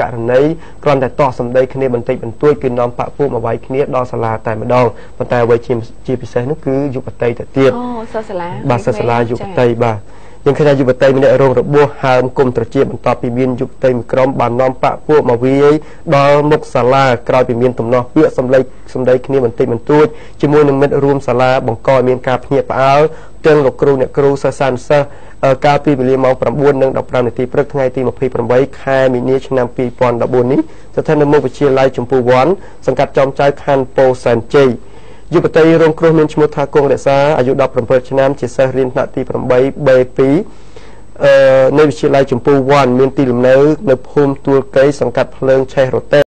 ករណីគ្រាន់តែតោះសម្ដីគ្នាបន្តិចបន្តួចគឺនាំបាក់ពួកមកវាយគ្នាដល់សាលាតែម្ដងប៉ុន្តែអ្វីជាពិសេសនោះគឺយុវតីទៅទៀតសិស្សសាលាបាទសិស្សសាលាយុវតីបាទយើងឃើញថាយុវតីម្នាក់រងរបួសហើមគុំត្រជាបន្ទាប់ពីមានយុវតីមួយក្រុមបាននាំបាក់ពួកមកវាយដល់មុខសាលាក្រោយពីមានទំនាស់ពាក្យសម្ដីគ្នាបន្តិចបន្តួចជាមួយនឹងមិត្តរួមសាលាបង្កឲ្យមានការភ្ញាក់ផ្អើលទាំងលោកគ្រូអ្នកគ្រូសិស្សសានុសិស្សកាលពីវេលាម៉ោង 9:15 នាទីព្រឹកថ្ងៃទី28 ខែមីនាឆ្នាំ 2014 នេះស្ថិតនៅមុខវិទ្យាល័យចម្ពោះវ័នសង្កាត់ចំចៅខណ្ឌពោធិ៍សែនជ័យយុវតីរងគ្រោះមានឈ្មោះថាគង់រក្សាអាយុ 17 ឆ្នាំជាសិស្សរៀនថ្នាក់ទី 8B2 នៅវិទ្យាល័យចម្ពោះវ័នមានទីលំនៅនៅភូមិទួលកៃសង្កាត់ភ្លើងឆេះរទេ